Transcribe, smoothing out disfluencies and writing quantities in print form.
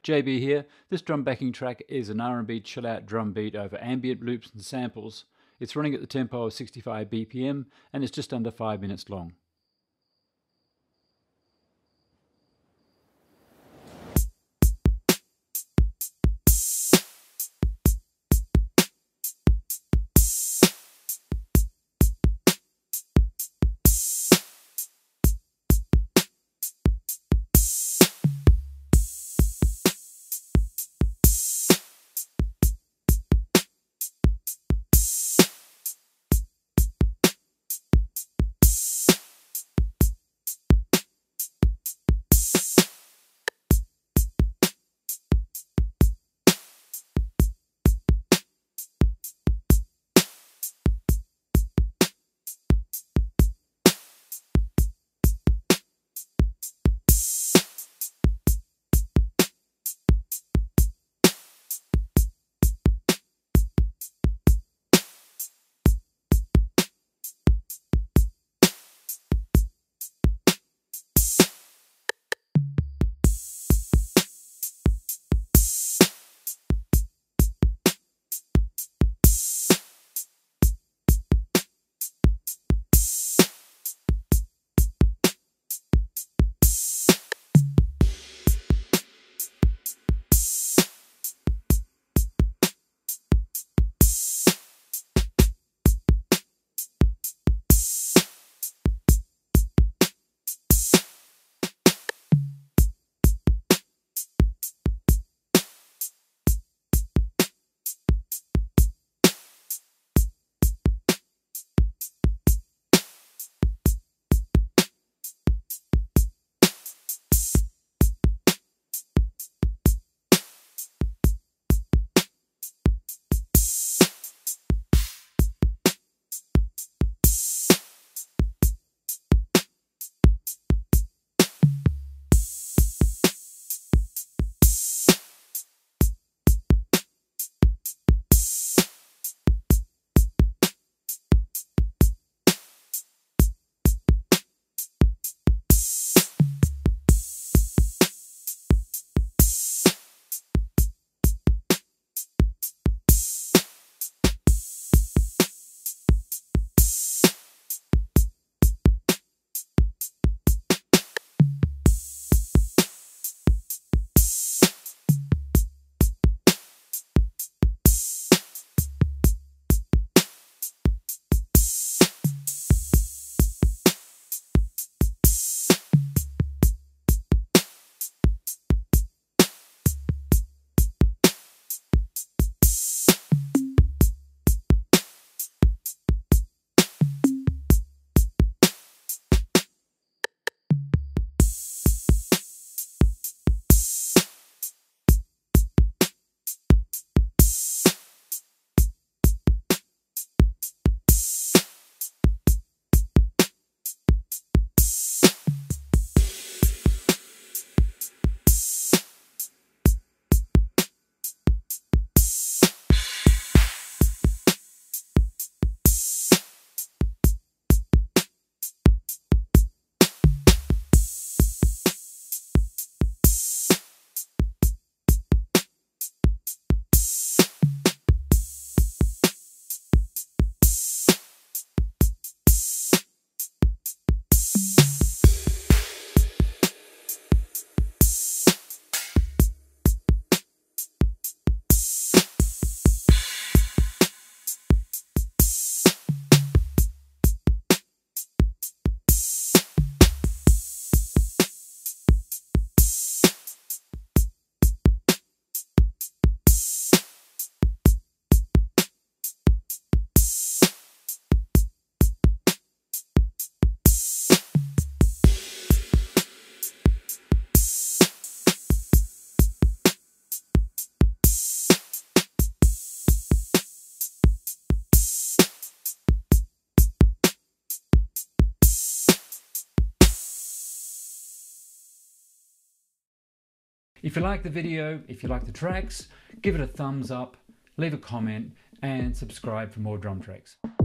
JB here. This drum backing track is an R&B Chillout Drum Beat over ambient loops and samples. It's running at the tempo of 65 BPM and it's just under 5 minutes long. If you like the video, if you like the tracks, give it a thumbs up, leave a comment and subscribe for more drum tracks.